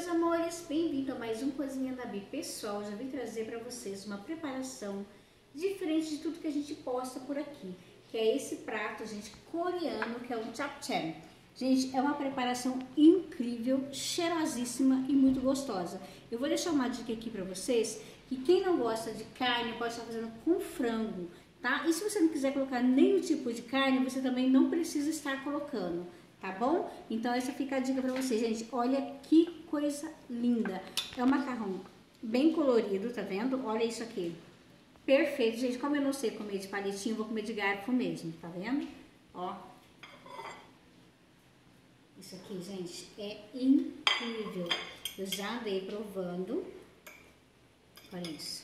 meus amores, bem-vindo a mais um Cozinha da Bi. Pessoal, já vim trazer para vocês uma preparação diferente de tudo que a gente posta por aqui, que é esse prato, gente, coreano, que é o japchae. Gente, é uma preparação incrível, cheirosíssima e muito gostosa. Eu vou deixar uma dica aqui para vocês, que quem não gosta de carne pode estar fazendo com frango, tá? E se você não quiser colocar nenhum tipo de carne, você também não precisa estar colocando, tá bom? Então essa fica a dica pra vocês, gente. Olha que coisa linda. É um macarrão bem colorido, tá vendo? Olha isso aqui. Perfeito, gente. Como eu não sei comer de palitinho, vou comer de garfo mesmo, tá vendo? Ó. Isso aqui, gente, é incrível. Eu já andei provando. Olha isso.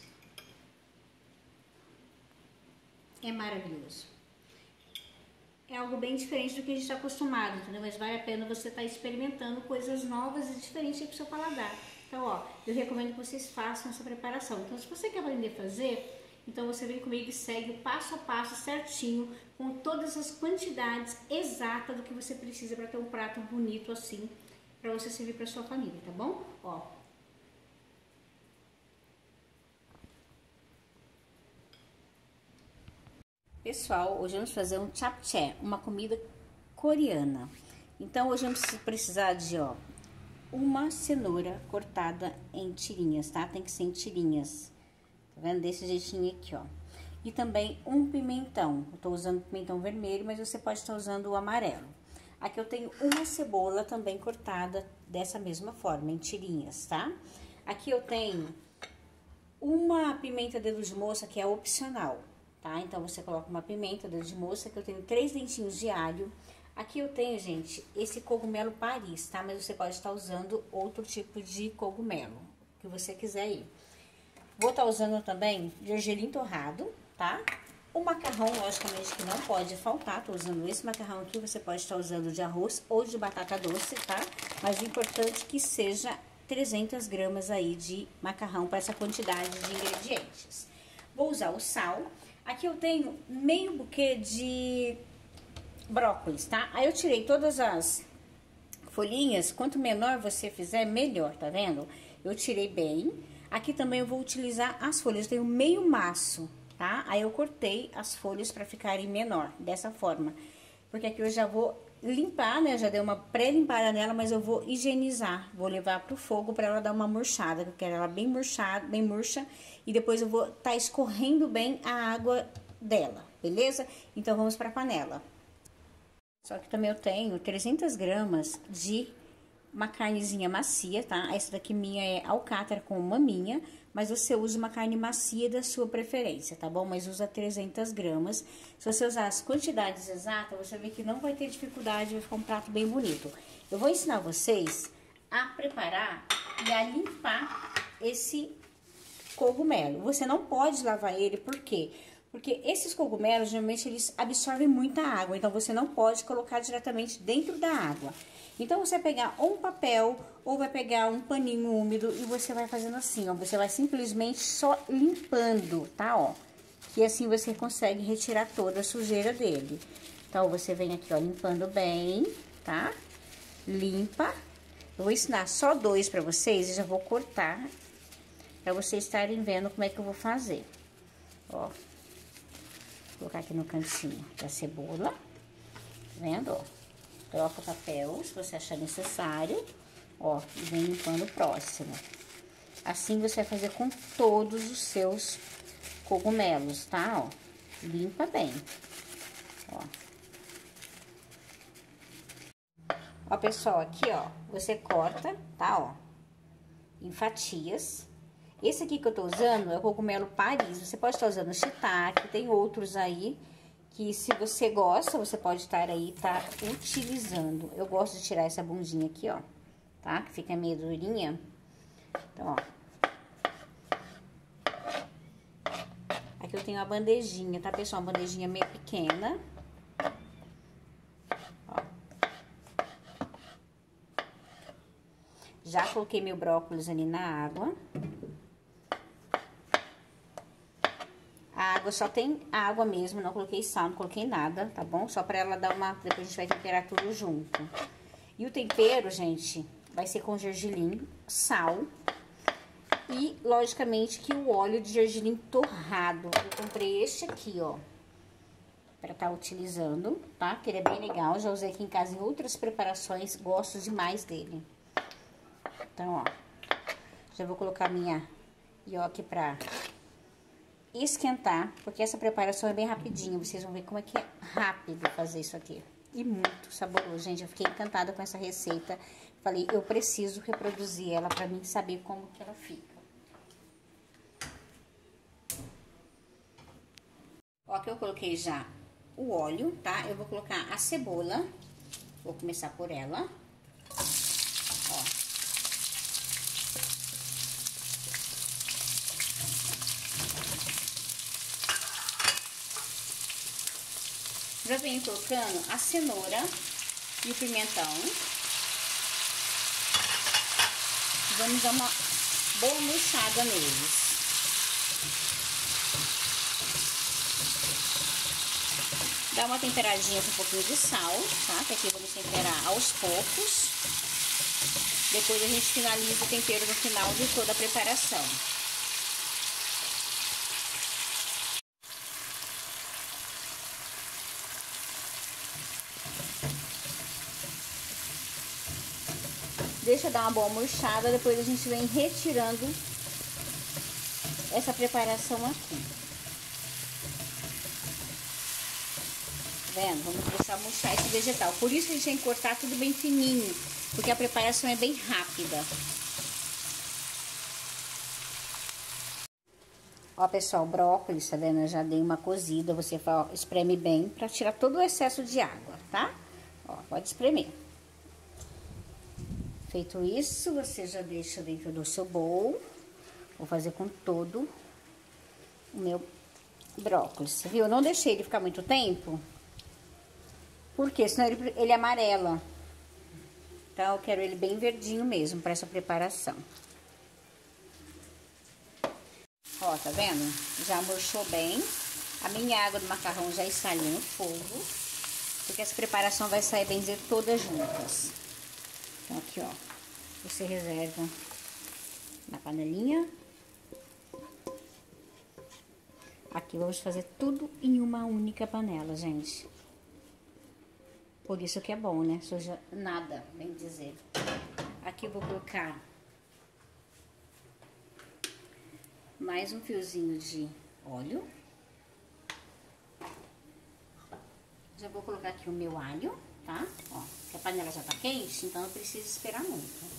É maravilhoso. É algo bem diferente do que a gente está acostumado, entendeu? Mas vale a pena você estar experimentando coisas novas e diferentes aí pro seu paladar. Então, ó, eu recomendo que vocês façam essa preparação. Então, se você quer aprender a fazer, então você vem comigo e segue o passo a passo certinho, com todas as quantidades exatas do que você precisa para ter um prato bonito assim, para você servir para sua família, tá bom? Ó. Pessoal, hoje vamos fazer um japchae, uma comida coreana. Então, hoje vamos precisar de, ó, uma cenoura cortada em tirinhas, tá? Tem que ser em tirinhas, tá vendo? Desse jeitinho aqui, ó. E também um pimentão. Eu tô usando pimentão vermelho, mas você pode estar usando o amarelo. Aqui eu tenho uma cebola também cortada dessa mesma forma, em tirinhas, tá? Aqui eu tenho uma pimenta dedo de moça, que é opcional, tá? Então, você coloca uma pimenta dedo de moça, que eu tenho 3 dentinhos de alho. Aqui eu tenho, gente, esse cogumelo Paris, tá? Mas você pode estar usando outro tipo de cogumelo, que você quiser aí. Vou estar usando também gergelim torrado, tá? O macarrão, logicamente, que não pode faltar. Tô usando esse macarrão aqui, você pode estar usando de arroz ou de batata doce, tá? Mas o importante é que seja 300 gramas aí de macarrão para essa quantidade de ingredientes. Vou usar o sal. Aqui eu tenho meio buquê de brócolis, tá? Aí eu tirei todas as folhinhas, quanto menor você fizer, melhor, tá vendo? Eu tirei bem. Aqui também eu vou utilizar as folhas, eu tenho meio maço, tá? Aí eu cortei as folhas para ficarem menor, dessa forma. Porque aqui eu já vou limpar, né? Já dei uma pré-limpada nela, mas eu vou higienizar. Vou levar pro fogo para ela dar uma murchada, que eu quero ela bem murchada, bem murcha. E depois eu vou tá escorrendo bem a água dela, beleza? Então, vamos pra panela. Só que também eu tenho 300 gramas de uma carnezinha macia, tá? Essa daqui minha é alcatra com maminha, mas você usa uma carne macia da sua preferência, tá bom? Mas usa 300 gramas. Se você usar as quantidades exatas, você vê que não vai ter dificuldade, vai ficar um prato bem bonito. Eu vou ensinar vocês a preparar e a limpar esse cogumelo. Você não pode lavar ele, por quê? Porque esses cogumelos, geralmente, eles absorvem muita água, então você não pode colocar diretamente dentro da água. Então, você vai pegar ou um papel, ou vai pegar um paninho úmido e você vai fazendo assim, ó. Você vai simplesmente só limpando, tá, ó. Que assim você consegue retirar toda a sujeira dele. Então, você vem aqui, ó, limpando bem, tá? Limpa. Eu vou ensinar só 2 pra vocês e já vou cortar pra vocês estarem vendo como é que eu vou fazer. Ó. Vou colocar aqui no cantinho da cebola, tá vendo, ó? Troca o papel, se você achar necessário, ó, e vem limpando o próximo. Assim você vai fazer com todos os seus cogumelos, tá, ó? Limpa bem, ó. Ó, pessoal, aqui, ó, você corta, tá, ó, em fatias. Esse aqui que eu tô usando é o cogumelo Paris. Você pode estar usando shiitake, tem outros aí que, se você gosta, você pode estar aí, utilizando. Eu gosto de tirar essa bundinha aqui, ó, tá? Que fica meio durinha. Então, ó. Aqui eu tenho uma bandejinha, tá, pessoal? Uma bandejinha meio pequena. Ó. Já coloquei meu brócolis ali na água. A água só tem água mesmo, não coloquei sal, não coloquei nada, tá bom? Só pra ela dar uma... Depois a gente vai temperar tudo junto. E o tempero, gente, vai ser com gergelim, sal e, logicamente, que o óleo de gergelim torrado. Eu comprei este aqui, ó, pra estar utilizando, tá? Que ele é bem legal, já usei aqui em casa em outras preparações, gosto demais dele. Então, ó, já vou colocar minha nhoque pra esquentar, porque essa preparação é bem rapidinha, vocês vão ver como é que é rápido fazer isso aqui. E muito saboroso, gente, eu fiquei encantada com essa receita. Falei, eu preciso reproduzir ela pra mim saber como que ela fica. Ó, que eu coloquei já o óleo, tá? Eu vou colocar a cebola, vou começar por ela. Ó. Já venho colocando a cenoura e o pimentão. Vamos dar uma boa murchada neles. Dá uma temperadinha com um pouquinho de sal, tá? Que aqui vamos temperar aos poucos. Depois a gente finaliza o tempero no final de toda a preparação. Deixa dar uma boa murchada, depois a gente vem retirando essa preparação aqui. Tá vendo? Vamos deixar murchar esse vegetal. Por isso que a gente tem que cortar tudo bem fininho, porque a preparação é bem rápida. Ó, pessoal, brócolis, tá vendo? Eu já dei uma cozida, você espreme bem pra tirar todo o excesso de água, tá? Ó, pode espremer. Feito isso, você já deixa dentro do seu bowl. Vou fazer com todo o meu brócolis, viu? Eu não deixei ele ficar muito tempo, porque senão ele amarela. Então, eu quero ele bem verdinho mesmo para essa preparação. Ó, tá vendo? Já murchou bem. A minha água do macarrão já está ali no fogo, porque essa preparação vai sair, bem dizer, todas juntas. Então, aqui, ó, você reserva na panelinha. Aqui vamos fazer tudo em uma única panela, gente. Por isso que é bom, né? Suja nada, bem dizer. Aqui eu vou colocar mais um fiozinho de óleo. Já vou colocar aqui o meu alho, tá? Ó, que a panela já tá quente, então eu preciso esperar muito.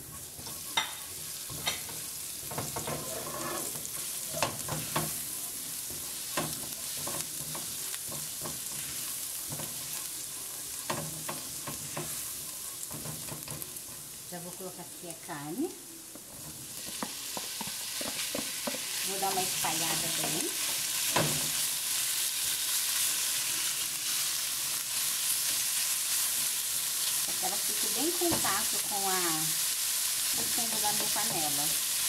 Já vou colocar aqui a carne. Vou dar uma espalhada bem. Para que ela fique bem em contato com o fundo da minha panela.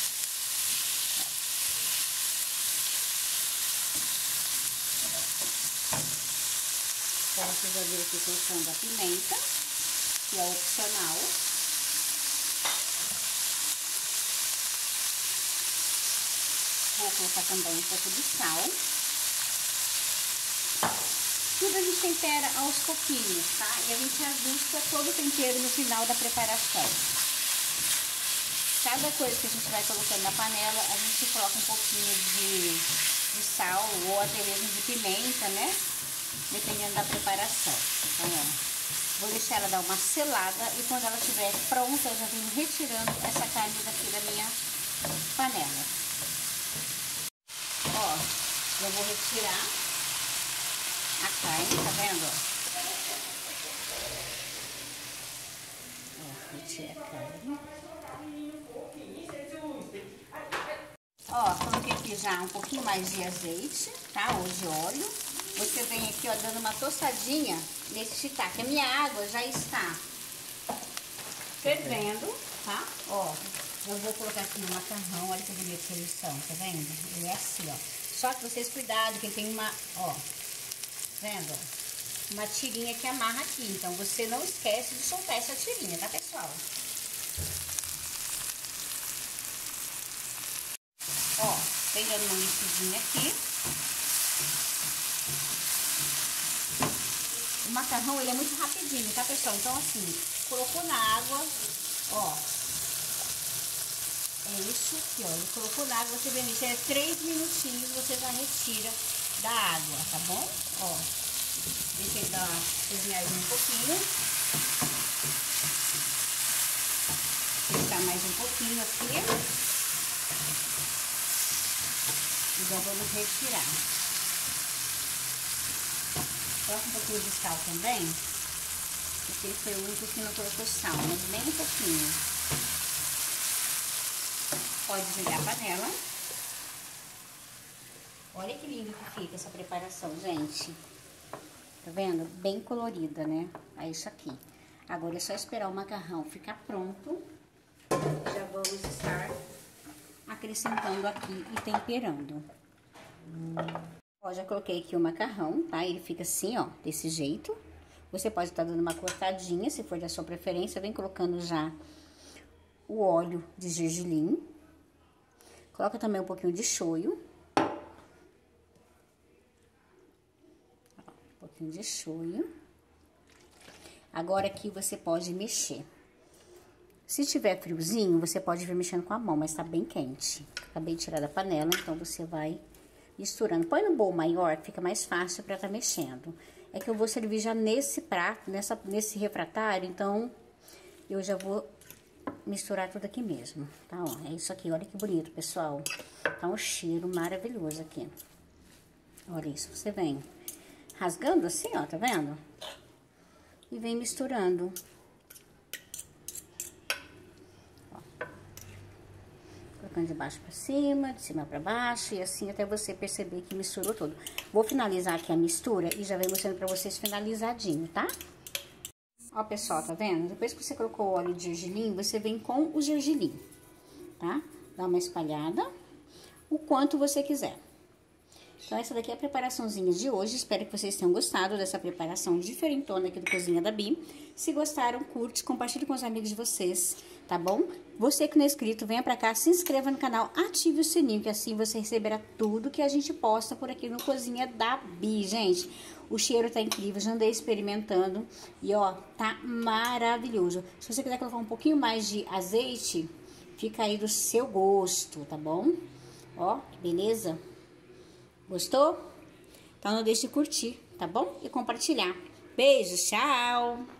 Então, vocês vão ver aqui colocando a pimenta, que é opcional. Vou colocar também um pouco de sal. Tudo a gente tempera aos pouquinhos, tá? E a gente ajusta todo o tempero no final da preparação. Cada coisa que a gente vai colocando na panela, a gente coloca um pouquinho de sal ou até mesmo de pimenta, né? Dependendo da preparação. Então, ó, vou deixar ela dar uma selada e quando ela estiver pronta, eu já venho retirando essa carne daqui da minha panela. Ó, eu vou retirar a carne, tá vendo? Ó, retirei a carne. Ó, coloquei aqui já um pouquinho mais de azeite, tá? Ou de óleo. Você vem aqui, ó, dando uma tostadinha nesse shiitake. A minha água já está fervendo, tá? Ó, eu vou colocar aqui no macarrão, olha que bonita essa lição, tá vendo? Ele é assim, ó. Só que vocês cuidado, que tem uma, ó, vendo? Uma tirinha que amarra aqui. Então, você não esquece de soltar essa tirinha, tá, pessoal? Vem dando uma mexidinha aqui. O macarrão, ele é muito rapidinho, tá, pessoal? Então, assim, colocou na água, ó. É isso aqui, ó. Ele colocou na água, você vai mexer 3 minutinhos, você já retira da água, tá bom? Ó. Deixa ele dar cozinhar um pouquinho. Deixar mais um pouquinho aqui. E já vamos retirar. Coloca um pouquinho de sal também, porque foi o único que não colocou sal, mas bem um pouquinho. Pode desligar a panela. Olha que lindo que fica essa preparação, gente. Tá vendo? Bem colorida, né? É isso aqui. Agora é só esperar o macarrão ficar pronto. Já vamos estar acrescentando aqui e temperando. Ó, já coloquei aqui o macarrão, tá? Ele fica assim, ó, desse jeito. Você pode estar dando uma cortadinha, se for da sua preferência. Vem colocando já o óleo de gergelim. Coloca também um pouquinho de shoyu. Um pouquinho de shoyu. Agora aqui você pode mexer. Se tiver friozinho, você pode vir mexendo com a mão, mas tá bem quente. Acabei de tirar da panela, então você vai misturando. Põe no bowl maior, que fica mais fácil pra tá mexendo. É que eu vou servir já nesse prato, nesse refratário, então eu já vou misturar tudo aqui mesmo, tá? Ó, é isso aqui, olha que bonito, pessoal. Tá um cheiro maravilhoso aqui. Olha isso, você vem rasgando assim, ó, tá vendo? E vem misturando. Colocando de baixo pra cima, de cima pra baixo, e assim até você perceber que misturou tudo. Vou finalizar aqui a mistura e já venho mostrando pra vocês finalizadinho, tá? Ó, pessoal, tá vendo? Depois que você colocou o óleo de gergelim, você vem com o gergelim, tá? Dá uma espalhada, o quanto você quiser. Então, essa daqui é a preparaçãozinha de hoje. Espero que vocês tenham gostado dessa preparação diferentona aqui do Cozinha da Bi. Se gostaram, curte, compartilhe com os amigos de vocês, tá bom? Você que não é inscrito, venha pra cá, se inscreva no canal, ative o sininho, que assim você receberá tudo que a gente posta por aqui no Cozinha da Bi, gente. O cheiro tá incrível, já andei experimentando e, ó, tá maravilhoso. Se você quiser colocar um pouquinho mais de azeite, fica aí do seu gosto, tá bom? Ó, que beleza! Gostou? Então não deixe de curtir, tá bom? E compartilhar. Beijo, tchau!